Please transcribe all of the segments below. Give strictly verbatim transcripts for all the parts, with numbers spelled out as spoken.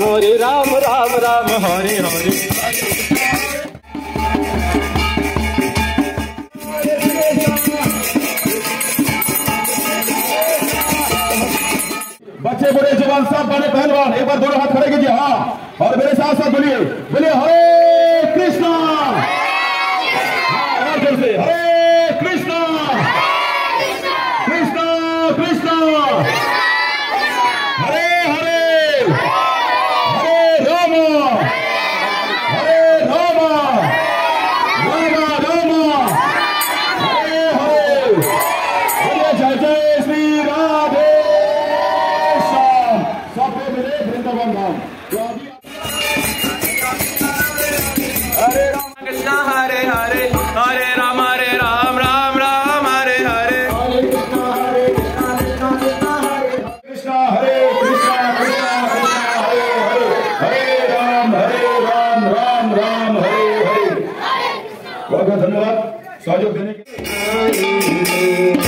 हरे राम राम राम हरे हरे। बच्चे बड़े जवान सब बड़े पहलवान एक बार दोनों हाथ खड़े कीजिए। हाँ, और मेरे साथ साथ बोलिए बोलिए हरे कृष्णा। हाँ, और जोर से हरे कृष्णा कृष्णा कृष्णा हरे हरे हरे राम हरे राम राम राम हरे हरे। बोलिए जय जय श्री राधे सबको मिले वृंदावन धाम। हरे राम कृष्ण हरे हरे हरे राम हरे राम राम राम हरे हरे। कृष्णा हरे कृष्णा हरे कृष्णा हरे हरे हरे राम हरे राम राम राम हरे हरे। बहुत बहुत धन्यवाद सहयोग देने के लिए।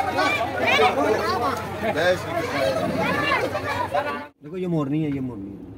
देखो ये मोरनी है, ये मोरनी है।